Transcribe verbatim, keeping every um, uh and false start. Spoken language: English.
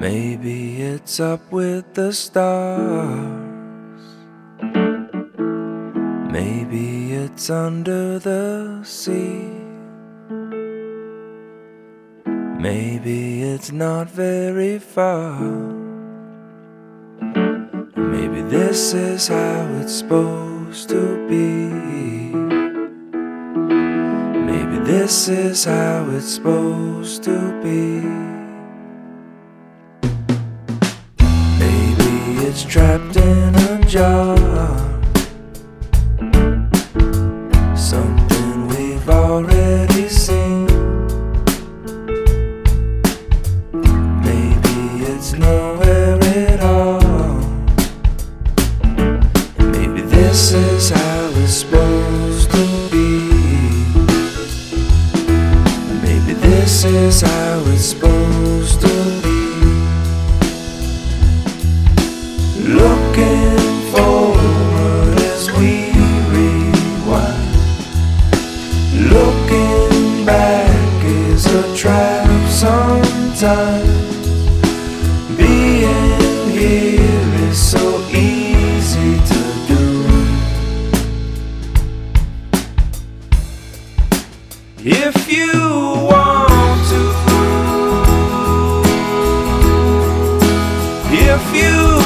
Maybe it's up with the stars. Maybe it's under the sea. Maybe it's not very far. Maybe this is how it's supposed to be. Maybe this is how it's supposed to be. Maybe it's trapped in a jar, something we've already seen. Maybe it's nowhere at all. Maybe this is how it's supposed to be. Maybe this is how it's supposed to be. Looking forward as we rewind. Looking back is a trap sometimes. Being here is so easy to do. If you want to, if you